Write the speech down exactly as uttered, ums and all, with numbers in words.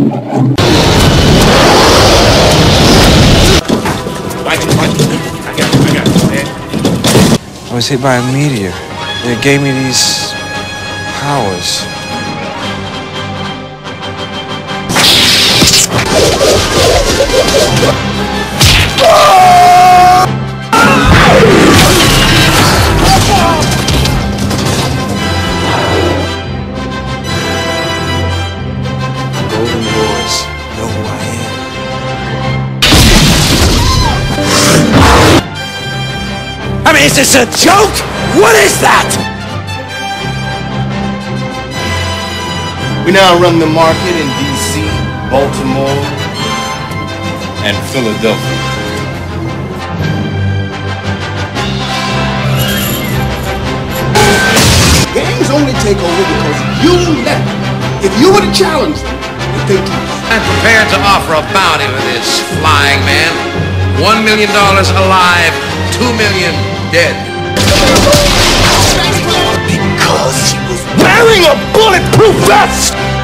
I was hit by a meteor. It gave me these powers. Golden boys know who I am. I mean, is this a joke? What is that? We now run the market in D C, Baltimore, and Philadelphia. Gangs only take over because you let them. If you were to challenge them, if they do. I'm prepared to offer a bounty for this flying man. One million dollars alive, two million dead. Because he was wearing a bulletproof vest!